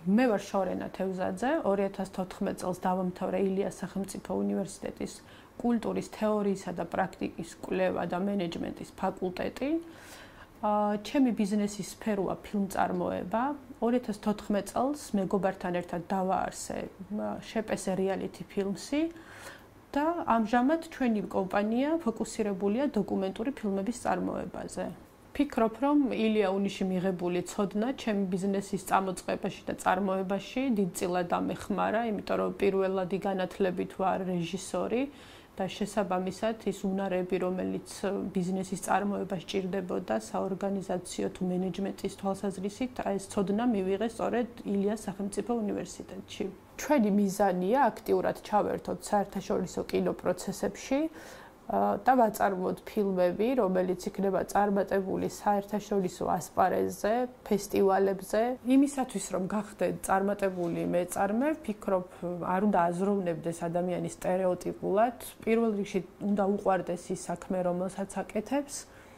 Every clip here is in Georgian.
მე ვარ შორენა თევზაძე, 2014 წელს დავამთავრე ილიას სახელმწიფო უნივერსიტეტის კულტურის თეორიისა და პრაქტიკის კვლევა და მენეჯმენტის ფაკულტეტი. ჩემი ბიზნესის სფეროა ფილმწარმოება. 2014 წელს მეგობართან ერთად დავაარსე შეპესე რეალიტი ფილმსი და ამჟამად ჩვენი კომპანია ფოკუსირებულია დოკუმენტური ფილმების წარმოებაზე. ფიქრობ, რომ ილია უნიში მიღებული ცოდნა ჩემი ბიზნესის წამოწყებაში და წარმოებაში დიდწილად ამეხმარა, იმიტომ რომ პირველადი განათლებით ვარ რეჟისორი და შესაბამისად ის უნარები, რომელიც ბიზნესის წარმოებას სჭირდებოდა საორგანიზაციო თუ მენეჯმენტის თვალსაზრისით, ეს ცოდნა მივიღე სწორედ ილიას სახელმწიფო უნივერსიტეტში. ჩვენი მიზანია აქტიურად ჩავერთოთ საერთაშორისო კინოპროცესებში და ვაწარმოოთ ფილმები, რომელიც იქნება წარმატებული საერთაშორისო ასპარეზზე, ფესტივალებზე. იმისათვის, რომ გახდეთ წარმატებული მეწარმე, ვფიქრობ, არ უნდა აზროვნებდეს ადამიანის სტერეოტიპულად. პირველ რიგში უნდა უყვარდეს ის საქმე, რომელსაც აკეთებს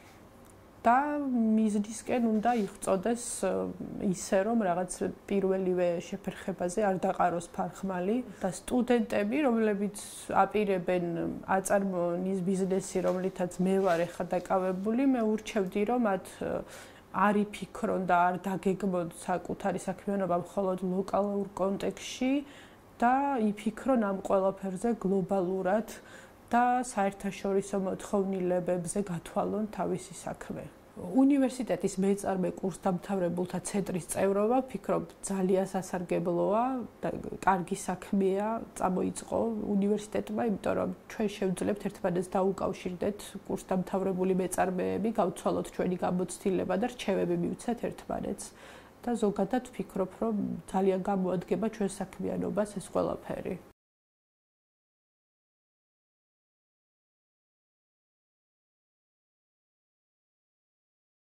და მიზნისკენ უნდა იღვწოდეს ისე, რომ რაღაც პირველივე შეფერხებაზე არ დაყაროს ფარხმალი და სტუდენტები, რომლებიც აპირებენ აწარმოონ ის ბიზნესი, რომლითაც მე ვარ ახლა დაკავებული, მე ურჩევდი, რომ მათ არ იფიქრონ და არ დაგეგმონ საკუთარი საქმიანობა მხოლოდ ლოკალურ კონტექსტში და იფიქრონ ამ ყველაფერზე გლობალურად და საერთაშორისო მოთხოვნილებებზე გათვალონ თავისი საქმე. უნივერსიტეტის მეწარმე კურსდამთავრებულთა ცენტრის წევრობა, ვფიქრობ, ძალიან სასარგებლოა და კარგი საქმეა წამოიწყო უნივერსიტეტმა, იმიტომ რომ ჩვენ შევძლებთ ერთმანეთს დაუკავშირდეთ კურსდამთავრებული მეწარმეები, გავცვალოთ ჩვენი გამოცდილება და რჩევები მივცეთ ერთმანეთს. და ზოგადად ვფიქრობ, რომ ძალიან გამოადგება ჩვენ საქმიანობას ეს ყველაფერი.